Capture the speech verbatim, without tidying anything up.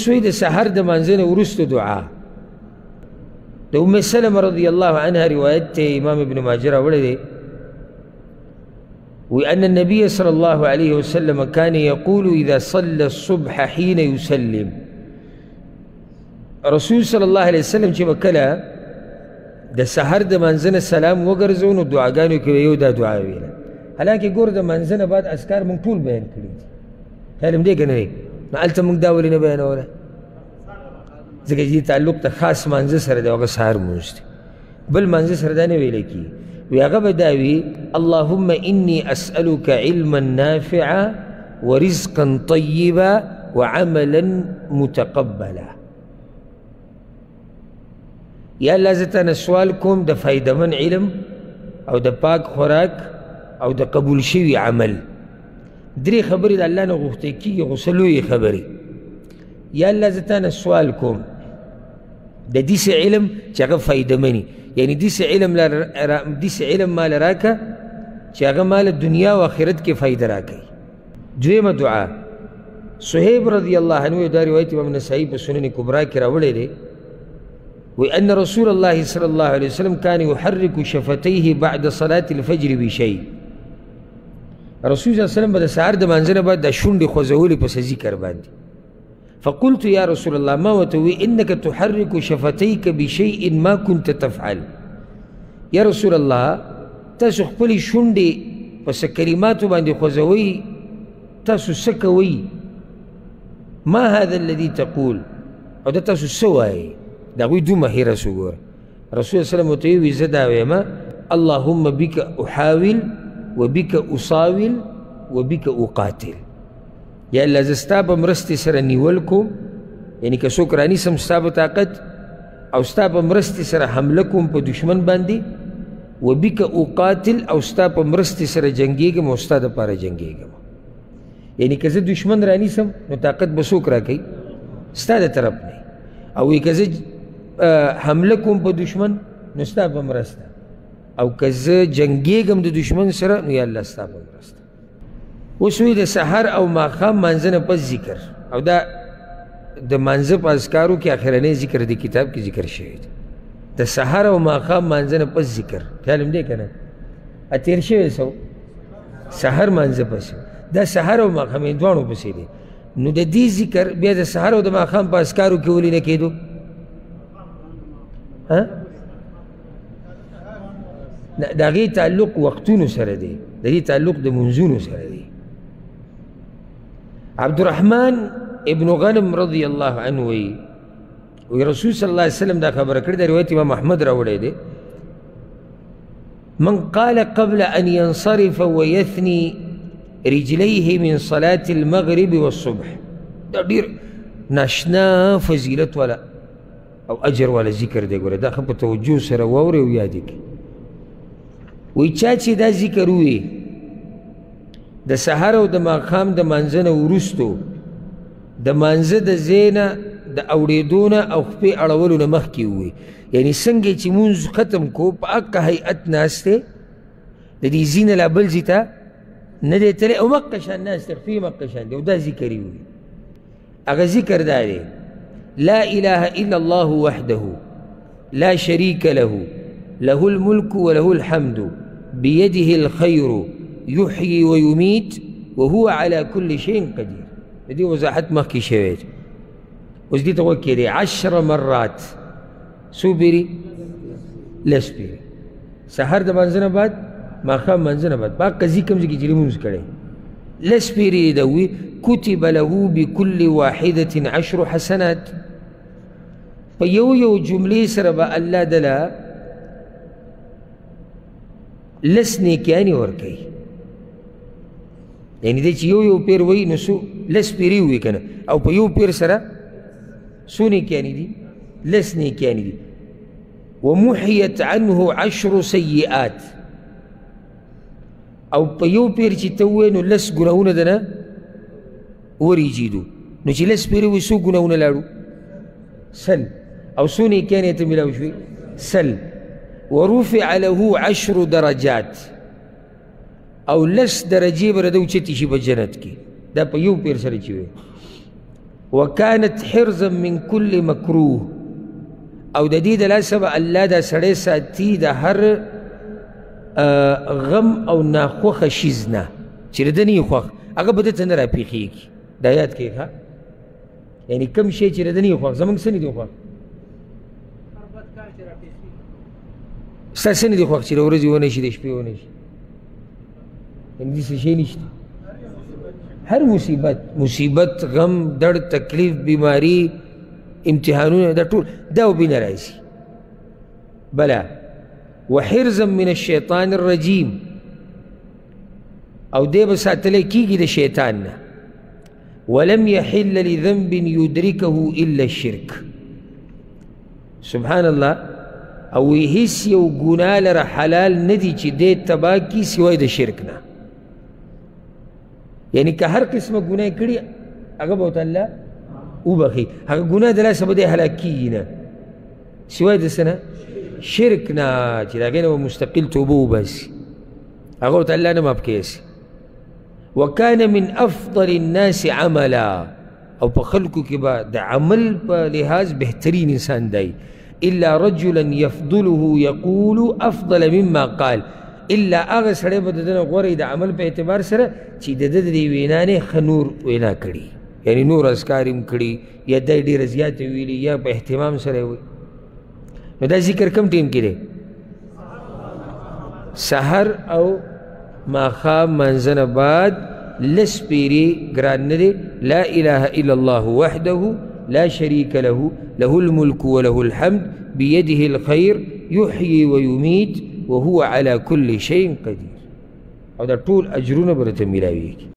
وسوی د سحر د مانځه نه وروسته دعا د ام سلمه رضی الله عنها روایت ته امام ابن ماجه راوړی دی وأن النبي صلى الله عليه وسلم كان يقول إذا صلى الصبح حين يسلم رسول صلى الله عليه وسلم چې وکړه د سحر د مانځه نه سلام وګرځو نو دعاګانو کې یو دا دعا ویله حالانکه ګور د مانځه نه بعد اذکار مونږ ټول بیان کړي دي خیال هم دی که نه دی نو هلته مونږ دا ولې نه بیانوله ځکه چې تعلق د خاص مانځه سره دی هغه سحر مونځ دی بل مانځه سره دا نه ویلی کېږي وی هغه به دا وي اللهم إني أسألك علما نافعا ورزقا طيبا وعملا متقبلا یا الله زه تانه سوال کوم د فایدهمن علم او د پاک خوراک او د قبول شوي عمل درې خبرې د الله نه غوښتې کېږي خو څه لویې خبرې یا الله زه تانه سوال کوم د داسې علم چې هغه فایدهمني یعنی داسې علم داسې علم ماله راکه چې هغه ماله دنیا او آخرت کې فایده راکوي دویمه دعا صهیب رضی الله عنه دا روایت امام نسائی په سنن کبرا کې راوړی دی وأن رسول الله صلى الله عليه وسلم كان يحرك شفتيه بعد صلاة الفجر بشيء رسول صلى الله عليه وسلم بعد سحر د مانځه نه بعد د شونډې خوځولې پسې ذکر باندې فقلت يا رسول الله ما وتوي إنك تحرك شفتيك بشيء ما كنت تفعل يا رسول الله تاسو خپلې شونډې پسې کلماتو باندې خوځوئ تاسو څه کوئ ما هذا الذي تقول او دا تاسو څه وایئ د هغوی دومره هیره شو ګوره رسول الله سلم ورته ویي زه دا ویمه اللهم بک احاول وبک اصاول وبک اقاتل یا الله زه ستا په مرستې سره نیول کوم یعنی که څوک رانیسم ستا په طاقت او ستا په مرستې سره حمله کوم په دشمن باندې وبک اقاتل او ستا په مرستې سره جنګېږم او ستا دپاره جنګېږم یعنی که زه دشمن رانیسم نو طاقت به څوک راکوي ستا د طرف نه او که زه حمله کوم په دشمن نو ستا په مرسته او که زه جنګېږم د دشمن سره نو یا الله ستا په مرسته اوس وی د سحر او ماښام مانځه نه پس ذکر او دا د مانځه په اذکارو کې اخرنی ذکر د کتاب کې ذکر شوی دی د سحر او ماښام مانځه نه پس ذکر خیال هم دی که نه تېر شوی سو سحر مانځه پسې دا سحر او ماښام یې دواړو پسې دی نو د دې ذکر بیا د سحر او د ماښام په اذکارو کې ولې نه کېدو د هغې تعلق وختونو سره دی د دې تعلق د منځونو سره دی عبدالرحمن ابن غنم رضی الله عنه وی وی رسول صلی الله علیه وسلم دا خبره کړې ده روایت امام احمد راوړی دی من قال قبل ان ينصرف ويثني رجليه من صلاة المغرب والصبح دا ډیر ناشنا فضیلت والا او اجر والا ذکر دی ګوره دا ښه په توجه سره واورئ او یاد یې کړئ وی چا چې دا ذکر ووی د سحر او د ماښام د مانځه نه وروستو د مانځه د ځای نه د اورېدو نه او خپې اړولو نه مخکې ووی یعنی څنګه چې مونځ ختم کو په هغه هیئت ناست دی د دې ځای نه لا بل ځای ته نه دی تللی او مقه شان ناست دی خپې مقه شان دی او دا ذکر یې ووی هغه ذکر دا دی لا إله إلا الله وحده لا شريك له له الملك وله الحمد بيده الخير يحيي ويميت وهو على كل شيء قدير دي وضاحت مخکې شوی دی اوس دې ته غوږ کېدی عشر مرات څو پیري لس پیري سحر د مانځه نه بعد ماښام مانځه نه بعد په هغه قضي کوم ځای کې چې لمونځ کړی لس پیري یې ده وي كتب له بكل واحدة عشر حسنات په یو یو جملې سره به الله دله لس نیکیانې ورکوي یعنی دی چې یو یو پیر وایي نو څو لس پیرې ووایي که نه او په یو پیر سره څو نیکیانې دي لس نیکیانې دي ومحیت عنه عشر سیئات او په یو پیر چې ته ووایې نو لس ګناهونه د نه ورېجېدو نو چې لس پیرې وایي څو ګناهونه لاړو سل او څو نیکیانې ته میلاو شوې سل ورفع له عشر درجات او لس درجې به د ده اوچتې شي په جنت کې دا په یو پیر سره چې وی وكانت حرزا من كل مكروه او د دې د لاسه به الله دا سړی ساتي د هر غم او ناخوښه شیز نه چې د ده نه یې خوښ هغه به ده ته نه راپېښېږي. دا یاد کړئ ښه، یعنې کوم شی چې د ده نه یې خوښ زموږ څه نه دي خوښ، ستا څه نه دي خوښ چې د ورځې ونه شي د شپې ونه شي، یعنې داسې شی نشته. هر مصیبت مصیبت غم درد تکلیف بیماری امتحانونه دا ټول دا وبې نه راځي. بلا وحرزا من الشیطان الرجیم او دی به ساتلی کېږي د شیطان نه. ولم يحل لذنب يدركه الا الشرك. سبحان الله. او هیڅ یو ګناه لره حلال نه دي چې دی تباه کي سوای د شرک نه. یعنی که هر قسمه ګناه یې کړي هغه به ورته الله وبخي، هغه ګناه د لاسه به دی هلاک کېږي نه سوای د څه نه؟ شرک نه، چې د هغې نه به مستقل توبه وباسي، هغه ورته الله نه معاف کیسي. وكان من افضل الناس عملا او په خلکو کې به د عمل په لحاظ بهترین انسان دی. الا رجلا يفضله يقول افضل مما قال، الا هغه سړی به د ده نه غوره د عمل په اعتبار سره چې د ده د دې وینا نه ښه نور وینا کړي، یعنی نور اذکار هم کړي یا دی ډېره زیاته ویلي یا په اهتمام سره وي. نو دا ذکر کم ټیم کې دی؟ سحر او ماښام مانځه نه بعد لس پیرې ګران نه دی. لا اله الا الله وحده لا شريك له له الملك وله الحمد بيده الخير يحيي ويميت وهو على كل شيء قدير. او دا ټول اجرونه به درته میلاویږي.